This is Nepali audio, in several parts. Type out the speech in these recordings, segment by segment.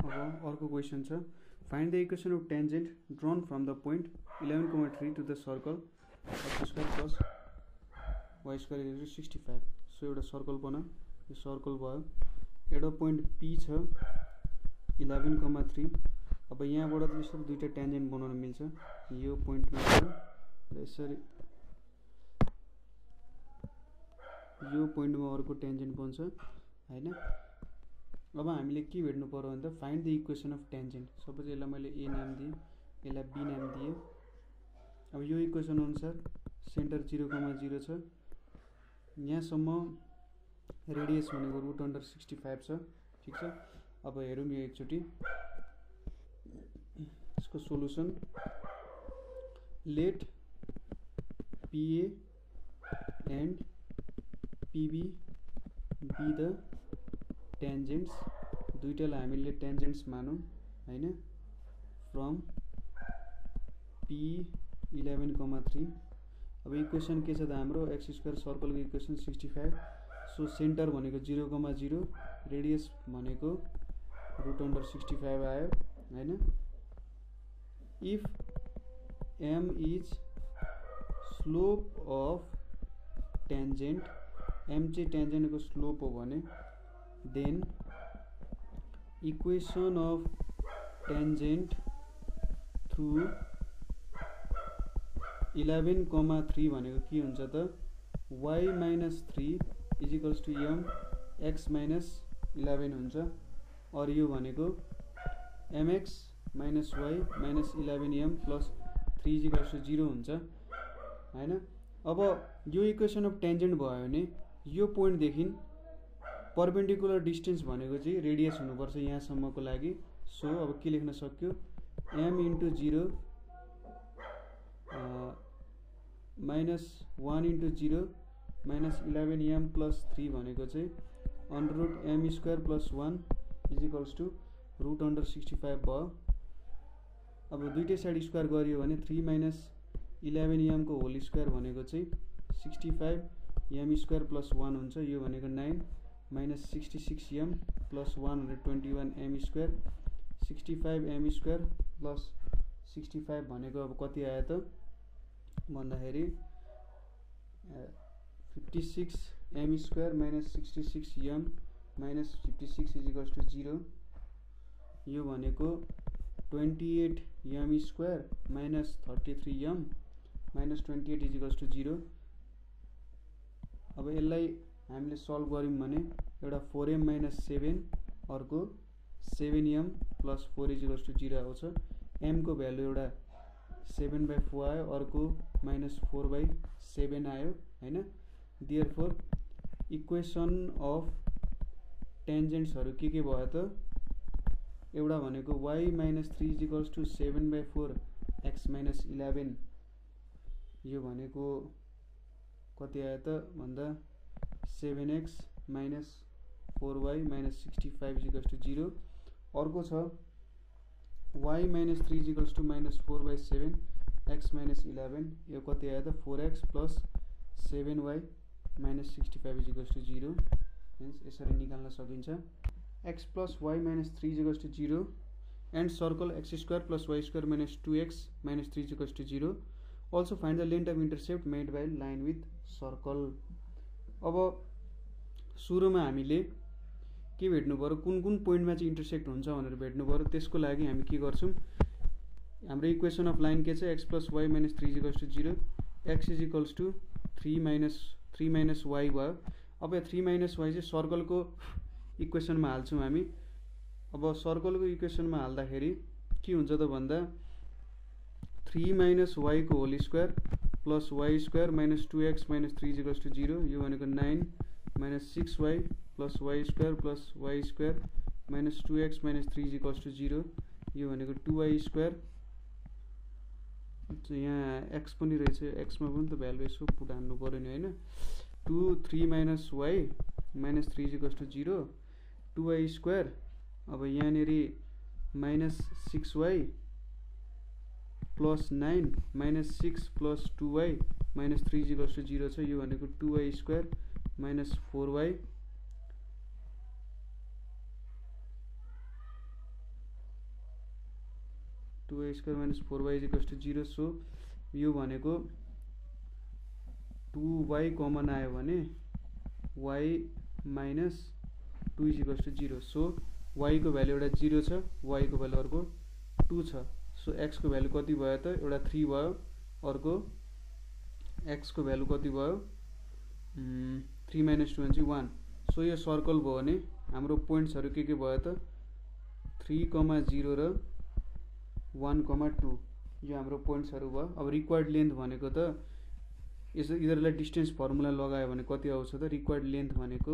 अब अर्को क्वेसन छ find the equation of tangent drawn from the point 11,3 to the circle x square plus y square equal to 65। So एउटा सर्कल बना, यो सर्कल भयो, एउटा पोइन्ट P छ 11,3। अब यहाँबाट त यसरी दुईटा टेन्जेन्ट बनाउन मिल्छ, यो पोइन्टमा छ र यसरी यो पोइन्टमा अर्को टेन्जेन्ट बन्छ हैन। अब हामीले के भेट्नु पर्यो भन्दा find the equation of tangent. Suppose यसलाई मैले ए नाम दिएँ, यसलाई बी नाम दिएँ। अब यो इक्वेसन अनुसार सेन्टर 0,0 छ, यहाँसम्म रेडियस भनेको √65 छ, ठीक छ। अब हेरौँ यो एकचोटि, यसको solution let PA and PB be the tangents, दुईटालाई हामीले टेन्जेन्ट्स मानौँ हैन, फ्रम P11,3। अब इक्वेसन के छ त हाम्रो x स्क्वायर सर्कलको इक्वेसन 65। सो सेन्टर भनेको 0,0, रेडियस भनेको √65 आयो हैन। If m is slope of tangent, m चाहिँ टेन्जेन्टको स्लोप हो भने then equation of tangent through 11,3 भनेको के हुन्छ त y - 3 = m x - 11 हुन्छ। और यो भनेको mx - y - 11m + 3 = 0 हुन्छ हैन। अब यो इक्वेसन अफ टेन्जेन्ट भयो भने यो पोइन्टदेखि परपेन्डिकुलर डिस्टेन्स भनेको चाहिँ रेडियस हुनुपर्छ यहाँसम्मको लागि। सो अब के लेख्न सक्यो, m * 0 -1 * 0 -11m + 3 भनेको चाहिँ √m² + 1 = √65 भयो। अब दुईटै साइड स्क्वायर गरियो भने 3 - 11m को होल स्क्वायर भनेको चाहिँ 65m² + 1 हुन्छ। यो भनेको 9 - 66m + 1 21m², 65m² + 65 भनेको अब कति आयो त भन्दाखेरि 56m² - 66m - 56 = 0। यो भनेको 28m² - 33m - 28 = 0। अब यसलाई हामीले सल्भ गर्यौं भने एउटा 4m - 7, अर्को 7m + 4 = 0 आउँछ। m को भ्यालु एउटा 7/4 आयो, अर्को -4/7 आयो हैन। देयरफोर इक्वेसन अफ टेन्जेन्ट्सहरु के भयो त, एउटा भनेको y - 3 = 7/4 x - 11, यो भनेको कति आयो त भन्दा 7x - 4y - 65 = 0। अर्को छ y - 3 = -4/7 x - 11, यो कति आयो त 4x + 7y - 65 = 0। हेन्स यसरी निकाल्न सकिन्छ। x + y - 3 = 0 and circle x² + y² - 2x - 3 = 0। Also find the length of intercept made by line with circle। अब सुरुमा हामीले के भेट्नु पर्यो, कुन कुन पोइन्टमा चाहिँ इन्टरसेक्ट हुन्छ भनेर भेट्नु पर्यो। त्यसको लागि हामी के गर्छौं, हाम्रो इक्वेसन अफ लाइन के छ, x + y - 3 = 0, x = 3 - y भयो। अब यो 3 - y चाहिँ सर्कलको इक्वेसनमा हाल्छौं हामी। अब सर्कलको इक्वेसनमा हाल्दाखेरि के हुन्छ त भन्दा 3 - y को होल स्क्वायर + y² - 2x - 3 = 0, यो भनेको 9 - 6y + y² + y² - 2x - 3 = 0, यो भनेको 2y²। यहाँ x पनि रहेछ, x मा पनि त भ्यालु यसो पुट हाल्नु पर्यो नि हैन। 2 3 - y - 3 = 0, 2y²। अब यहाँनेरि -6y + 9 - 6 + 2y - 3 = 0 छ, यो भनेको 2y² - 4y 2y² minus 4y is equals to 0. So यो भनेको 2y कमन आयो भने y minus 2 is equals to 0. So y को भ्यालु एउटा 0 छ, y को भ्यालु अर्को 2 छ. सो x को भ्यालु कति भयो त? एउटा 3 भयो, अर्को x को भ्यालु कति भयो? 3 minus 2 भनेपछि 1. सो यो सर्कल भयो भने हाम्रो पोइन्ट्सहरु के भयो त? 3,0 र 1,2. यो हाम्रो पोइन्ट्सहरु भयो. अब रिक्वायर्ड लेन्थ भनेको त यिनीहरुलाई डिस्टेन्स फर्मुला लगायो भने कति आउँछ त? रिक्वायर्ड लेन्थ भनेको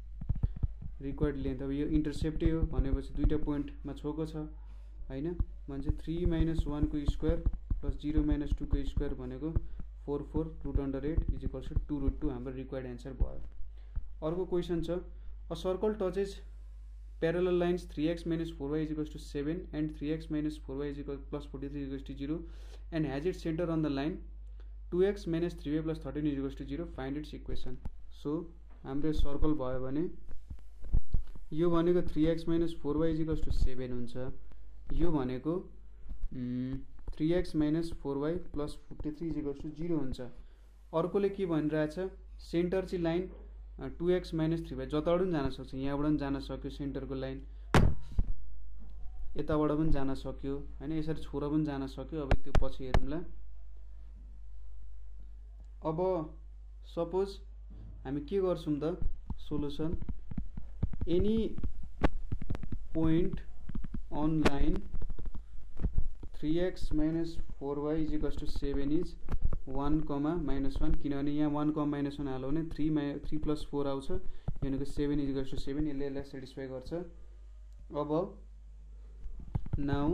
अब यो इन्टरसेप्टै हो भनेपछि दुईटा पोइन्टमा छोको छ हैन. भन्छ 3 minus 1 को स्क्वायर प्लस 0 minus 2 को स्क्वायर भनेको 4 √8 is equals to 2√2. हाम्रो रिक्वायर्ड आन्सर भयो. अर्को क्वेशन छ, a circle touches parallel lines 3x minus 4y is equals to 7 and 3x minus 4y is equals plus 43 is equals to 0 and has its center on the line 2x minus 3y plus 13 is equals to 0. Find its equation. So हाम्रो सर्कल भयो भने यो भनेको 3x minus 4y is equals to 7 हुन्छ. यो भनेको 3x minus 4y plus 43 is equals to 0 हुन्छ. अर्कोले के भनिरहेछ? सेन्टर चाहिँ लाइन 2x minus 3y जताबाट पनि जान सक्छ. यहाँबाट पनि जान सक्यो सेन्टरको लाइन, यताबाट पनि जान सक्यो हैन, यसरी छोरा पनि जान सक्यो. अब त्यो पछि हेरौँला. अब सपोज हामी के गर्छौं त? Solution any point on line 3x minus 4y is equals to 7 is 1, -1. किनभने यहाँ 1, -1 हाल्यो भने 3 plus 4 आउँछ. भनेको 7 is equals to 7. यसले सेटिस्फाई गर्छ. अब नाउ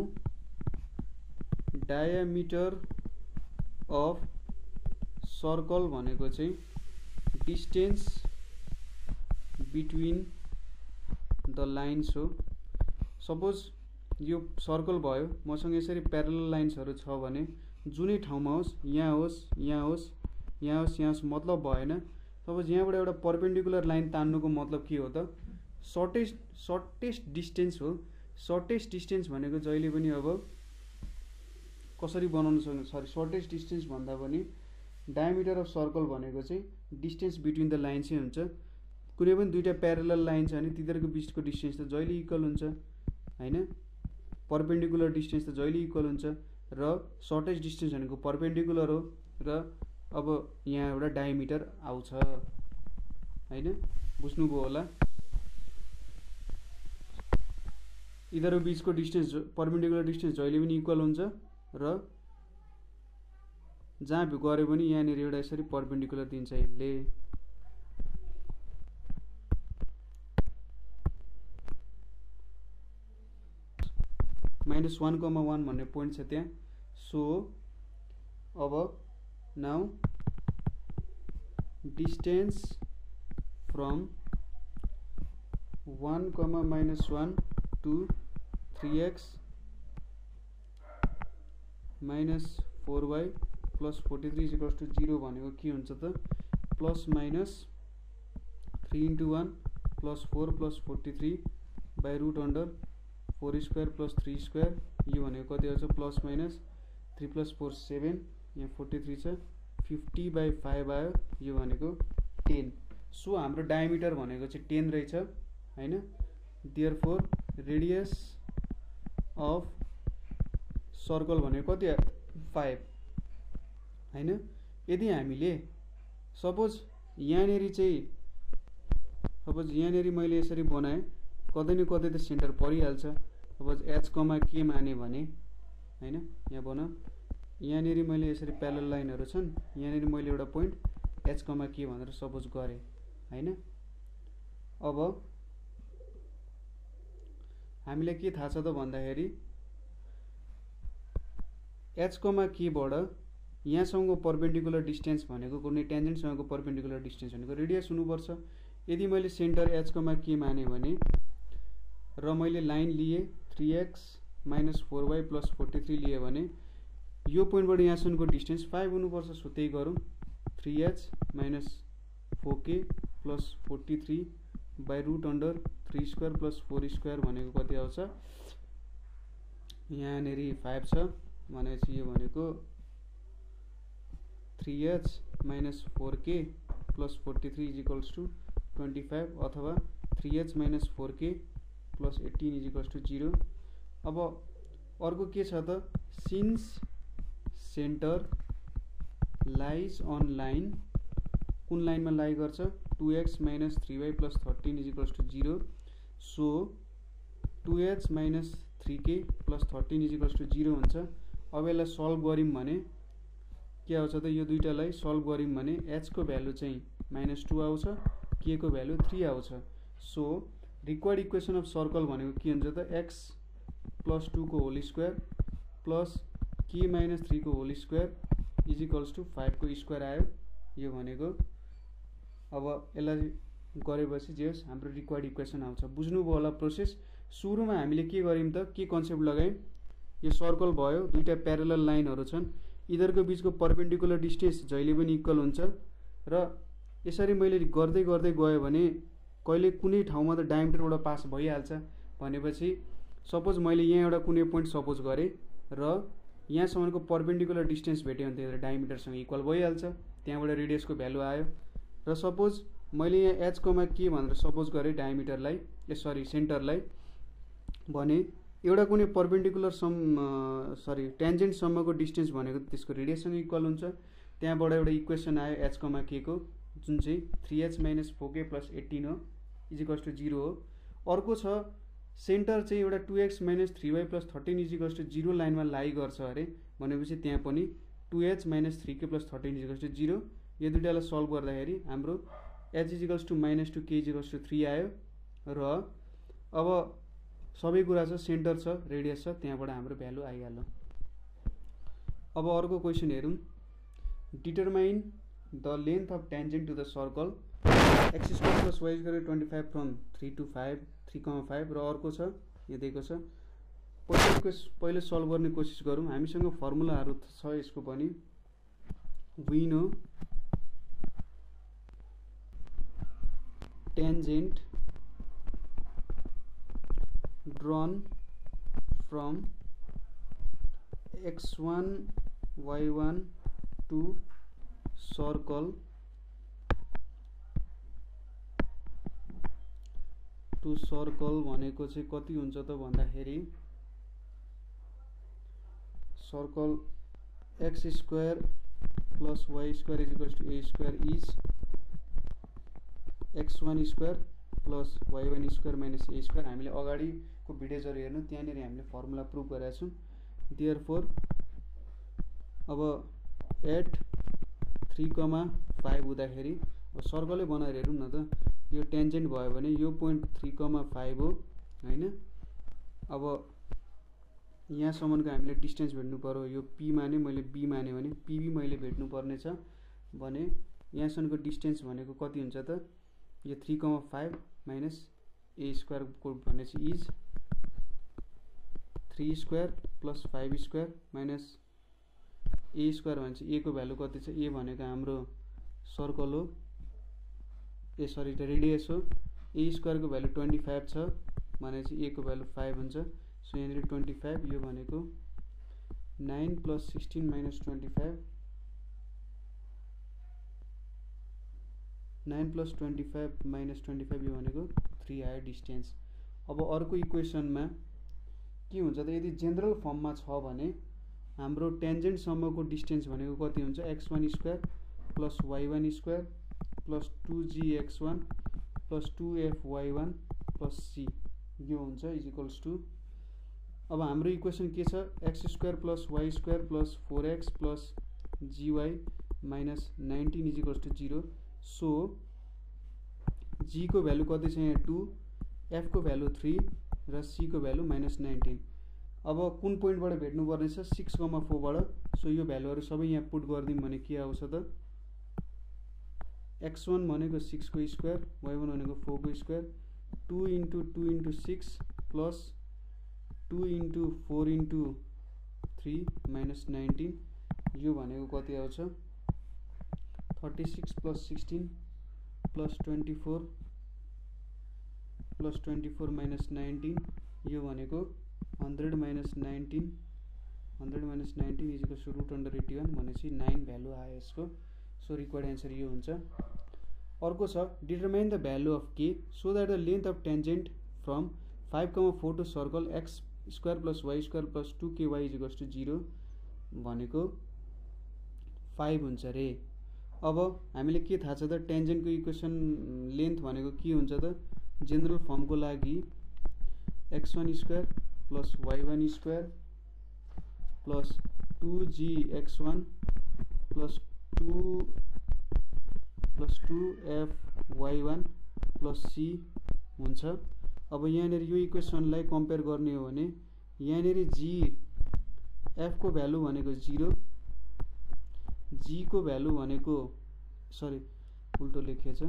डायामिटर अफ सर्कल भनेको चाहिँ डिस्टेन्स बिट्विन द लाइन्स हो. सपोज यो सर्कल भयो, मसँग यसरी प्यारलल लाइन्सहरु छ भने जुनै ठाउँमा होस्, यहाँ होस्, यहाँ होस्, यहाँ होस्, यहाँ होस्, मतलब भएन. सपोज यहाँबाट एउटा परपेन्डिकुलर लाइन तान्नुको मतलब के हो त? सर्टेस्ट डिस्टेन्स हो. सर्टेस्ट डिस्टेन्स भनेको जहिले पनि अब कसरी बनाउन सक्नु? सरी, सर्टेस्ट डिस्टेन्स भन्दा पनि डायमिटर अफ सर्कल भनेको चाहिँ डिस्टेन्स बिट्विन द लाइन चाहिँ हुन्छ. कुनै पनि दुईटा प्यारलल लाइन छ भने तिनीहरुको बीचको डिस्टेन्स त जहिले इक्वल हुन्छ हैन. परपेन्डिकुलर डिस्टेन्स त जहिले इक्वल हुन्छ र सर्टेस्ट डिस्टेन्स भनेको परपेन्डिकुलर हो र अब यहाँ एउटा डायमिटर आउँछ हैन. बुझ्नुभयो होला. यिनीहरु बीचको डिस्टेन्स परपेन्डिकुलर डिस्टेन्स जहिले पनि इक्वल हुन्छ र जहाँ गरे पनि यहाँनिर एउटा यसरी परपेन्डिकुलर दिन्छ यसले. -1,1 भन्ने पोइन्ट छ त्यहाँ. सो अब now distance from 1, -1 to 3x minus 4y plus 43 is equals to 0 भनेको के हुन्छ त? Plus minus 3 into 1 plus 4 plus 43 by √4 square plus 3 square. यो भनेको कति आउँछ? प्लस माइनस 3 plus 4 7, यहाँ 43 छ, 50 by 5 आयो. यो भनेको 10. सो हाम्रो डायमिटर भनेको चाहिँ 10 रहेछ हैन. देयरफोर रेडियस अफ सर्कल भनेको कति? 5 हैन. यदि हामीले सपोज यहाँनेरि मैले यसरी बनाए, कतै न कतै त सेन्टर परिहाल्छ. सपोज h, k माने भने हैन, यहाँ बनाऊ. यहाँनेरि मैले यसरी प्यारलल लाइनहरु छन्, यहाँनेरि मैले एउटा पोइन्ट h, k भनेर सपोज गरे हैन. अब हामीलाई के थाहा छ त भन्दाखेरि h, k बाट यहाँसँगको परपेन्डिकुलर डिस्टेन्स भनेको कुनै ट्यान्जेन्टसँगको परपेन्डिकुलर डिस्टेन्स भनेको रेडियस हुनुपर्छ. यदि मैले सेन्टर h, k माने भने र मैले लाइन लिए 3x minus 4y plus 43 लिए भने यो पोइन्टबाट यहाँसम्मको डिस्टेन्स 5 हुनुपर्छ. सो त्यही गरौँ. 3h minus 4k plus 43 by √3 square plus 4 square भनेको कति आउँछ? यहाँनेरि 5 छ भनेपछि यो भनेको 3h minus 4k plus 43 is equals to 25 अथवा 3h minus 4k plus 18 is equals to 0. अब अर्को के छ त, since center lies on line, कुन लाइनमा लाई गर्छ, 2x minus 3y plus 13 is equals to 0. So 2h minus 3k plus 13 is equals to 0 हुन्छ. अब यसलाई सल्भ गऱ्यौं भने के आउँछ त, यो दुईटालाई सल्भ गऱ्यौं भने h को भ्यालु चाहिँ -2 आउँछ, k को भ्यालु 3 आउँछ. So required equation of circle भनेको के हुन्छ त, x plus 2 को whole square plus k minus 3 को whole square is equals to 5 को स्क्वायर आयो. यो भनेको अब यसलाई गरेपछि जे होस् हाम्रो रिक्वायर्ड इक्वेसन आउँछ. बुझ्नुभयो होला प्रोसेस. सुरुमा हामीले के गर्यौं त, के कन्सेप्ट लगायौं, यो सर्कल भयो, दुईटा प्यारलल लाइनहरु छन्, यिनीहरुको बीचको परपेन्डिकुलर डिस्टेन्स जहिले पनि इक्वल हुन्छ र यसरी मैले गर्दै गर्दै गयो भने कहिले कुनै ठाउँमा त डायमिटरबाट पास भइहाल्छ. भनेपछि सपोज मैले यहाँ एउटा कुनै पोइन्ट सपोज गरे र यहाँसम्मको परपेन्डिकुलर डिस्टेन्स भेट्यो भने त्यो डायमिटरसँग इक्वल भइहाल्छ, त्यहाँबाट रेडियसको भ्यालु आयो. र सपोज मैले यहाँ h कोमा के भनेर सपोज गरे डायमिटरलाई, सेन्टरलाई भने एउटा कुनै परपेन्डिकुलर ट्यान्जेन्ट सम्मको डिस्टेन्स भनेको त्यसको रेडियससँग इक्वल हुन्छ. त्यहाँबाट एउटा इक्वेसन आयो h कोमा k को, जुन चाहिँ 3h minus 4k plus 18 हो, इज इक्वल्स टु 0 हो. अर्को छ सेन्टर चाहिँ एउटा 2x minus 3y plus 13 is equals to 0 लाइनमा लाई गर्छ अरे भनेपछि त्यहाँ पनि 2h minus 3k plus 13 is equals to 0. यो दुईटालाई सल्भ गर्दाखेरि हाम्रो h is equals to -2k is equals to 3 आयो. र अब सबै कुरा छ, सेन्टर छ, रेडियस छ, त्यहाँबाट हाम्रो भ्यालु आइहाल्यो. अब अर्को क्वेसन हेरौँ. Determine the length of tangent to the circle x square plus y square 25 from 3 to 5 3,5 र अर्को छ यो दिएको छ. पहिले सल्भ गर्ने कोसिस गरौँ. हामीसँग फर्मुलाहरू छ यसको पनि. We know tangent drawn from x1 y1 to circle भनेको चाहिँ कति हुन्छ त भन्दाखेरि circle x square plus y square is equals to a square is x1 square plus y1 square minus a square. हामीले अगाडिको भिडियोजहरु हेर्नु, त्यहाँनिर हामीले फर्मुला प्रुभ गरेका छौं. देयरफोर अब एट 3,5 हुँदाखेरि सर्कलै बनाएर हेरौँ न त. यो टेन्जेन्ट भयो भने यो पोइन्ट 3,5 हो हैन. अब यहाँसम्मको हामीले डिस्टेन्स भेट्नु पर्यो. यो p माने, मैले b माने भने pb मैले भेट्नु पर्ने छ भने यहाँसम्मको डिस्टेन्स भनेको कति हुन्छ त, यो 3,5 माइनस a स्क्वायर को भनेपछि is 3 square plus 5 square minus a square भनेपछि a को भ्यालु कति छ, a भनेको हाम्रो सर्कल हो, रेडियस हो. a स्क्वायर को भ्यालु 25 छ भनेपछि a को भ्यालु 5 हुन्छ. सो यहाँनिर 25, यो भनेको 9 प्लस 16 माइनस 25, 9 प्लस 25 माइनस 25 यो भनेको 3 आयो डिस्टेन्स. अब अर्को इक्वेसनमा के हुन्छ त, यदि जेनरल फर्ममा छ भने हाम्रो टेन्जेन्ट सम्मको डिस्टेन्स भनेको कति हुन्छ, x1 square plus y1 square plus 2gx1 plus 2fy1 plus c यो हुन्छ इज इक्वल्स टु. अब हाम्रो इक्वेसन के छ, x square plus y square plus 4x plus gy minus 19 is equals to 0. So g को भ्यालु कति छ यहाँ 2, f को भ्यालु 3 र c को भ्यालु -19. अब कुन पोइन्टबाट भेट्नु पर्ने छ, 6,4 बाट. सो यो भ्यालुहरु सबै यहाँ पुट गर्दियौं भने के आउँछ त, x1 भनेको 6 को स्क्वायर, y1 भनेको 4 को स्क्वायर, 2 into 2 into 6 प्लस 2 into 4 into 3 minus 19 यो भनेको कति आउँछ, 36 plus 16 plus 24 plus 24 minus 19 यो भनेको 100 minus 19 is equals to root under 81 भनेपछि 9 भ्यालु आयो यसको। सो रिक्वायर्ड एन्सर यो हुन्छ। अर्को छ determine the value of k so that the length of tangent from 5,4 to circle x square plus y square plus 2ky is equals to 0 भनेको 5 हुन्छ रे। अब हामीले के थाहा छ त टेन्जेन्टको इक्वेसन लेन्थ भनेको के हुन्छ त जेनरल फर्मको लागि x1 square plus y1 square plus 2gx1 plus 2f(y1) plus c हुन्छ। अब यहाँनिर यो इक्वेसनलाई कम्पेयर गर्ने हो भने यहाँनिर g f को भ्यालु भनेको 0, g को भ्यालु भनेको सरी उल्टो लेखिएछ,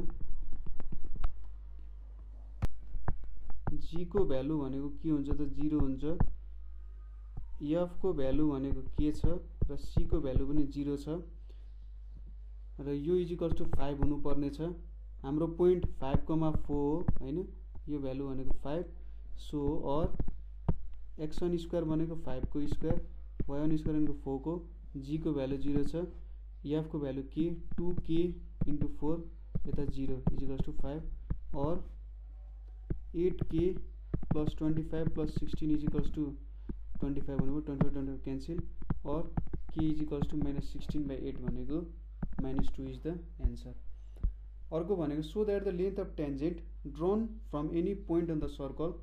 g को भ्यालु भनेको के हुन्छ त 0 हुन्छ, f को भ्यालु भनेको के छ र c को भ्यालु पनि 0 छ र यो इज इक्वल्स टु 5 हुनु पर्ने छ। हाम्रो पोइन्ट 5,4 हो हैन, यो भ्यालु भनेको 5। सो और x1 स्क्वायर भनेको 5 को स्क्वायर, y1 स्क्वायर भनेको 4 को, g को भ्यालु 0 छ, f को भ्यालु के 2k * 4 यता 0 इज इक्वल्स टु 5 और 8k plus 25 plus 16 is equals to 25 भनेको 25 क्यान्सल और k इज इक्वल्स टु -16/8 भनेको -2 इज द एन्सर। अर्को भनेको so that the length of tangent drawn from any point on the circle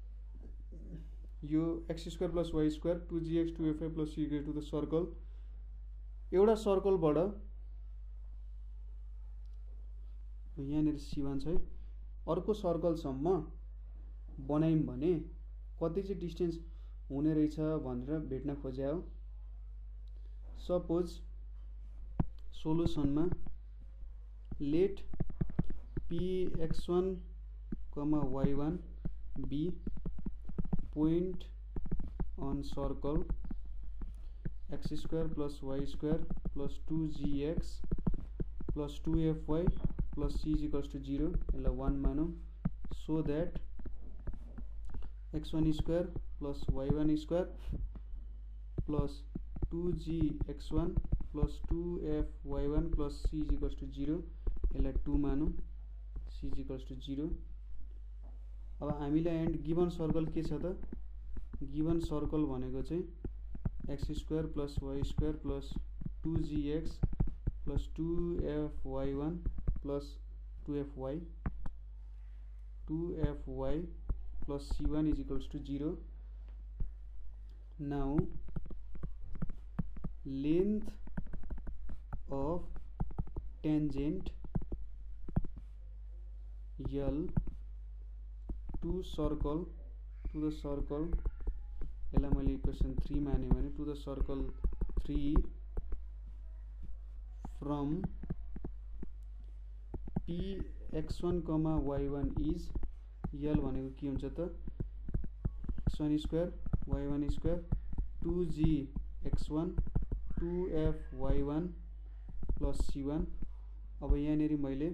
यो x square plus y square 2gx 2fy plus c to the circle एउटा सर्कलबाट यहाँनिर c1 छ है, अर्को सर्कलसम्म बनायौं भने कति चाहिँ डिस्टेन्स हुने रहेछ भनेर भेट्न खोजे हो। सपोज सोलुसनमा let px1, y1 be point on circle x square plus y square plus 2gx plus 2fy plus c is equals to 0 यसलाई 1 मानौं so that x1 square plus y1 square plus 2gx1 plus 2fy1 plus c is equals to 0 यसलाई 2 मानौं c is equals to 0। अब हामीलाई एन्ड गिवन सर्कल के छ त गिवन सर्कल भनेको चाहिँ x square plus y square plus 2gx plus 2fy1 plus 2fy plus c1 is equals to 0। Now length of tangent L to the circle यसलाई मैले इक्वेसन 3 माने भने to the circle 3 from px1, y1 is L भनेको के हुन्छ त x1 square y1 square 2gx1 2fy1 plus c1। अब यहाँनिर मैले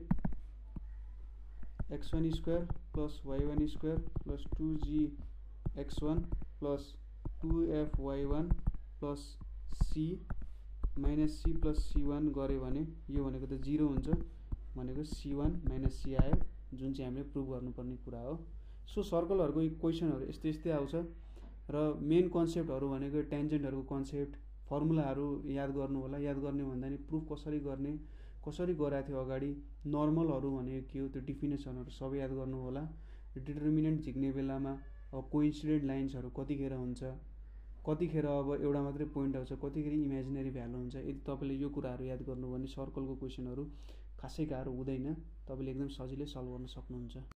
x1 square plus y1 square plus 2gx1 plus 2fy1 plus c minus c plus c1 गरे भने यो भनेको त 0 हुन्छ भनेको c1 माइनस c आयो जुन चाहिँ हामीले प्रुभ गर्नुपर्ने कुरा हो। सो सर्कलहरुको इक्वेसनहरु यस्तै आउँछ र मेन कन्सेप्टहरु भनेको टेन्जेन्टहरुको कन्सेप्ट फर्मुलाहरु याद गर्नु होला। याद गर्ने भन्दा नि प्रुफ कसरी गर्ने कसरी गराएको थियो अगाडि नर्मलहरु भनेको के हो त्यो डेफिनेसनहरु सबै याद गर्नु होला। डिटरमिनेन्ट झिक्ने बेलामा अब कोइन्सिडेन्ट लाइन्सहरु कतिखेर हुन्छ कतिखेर अब एउटा मात्रै पोइन्ट आउँछ कतिखेर इमेजिनरी भ्यालु हुन्छ। यदि तपाईले यो कुराहरु याद गर्नु भने सर्कलको क्वेशनहरु खासै गाह्रो हुँदैन, तपाईले एकदम सजिलै सल्भ गर्न सक्नुहुन्छ।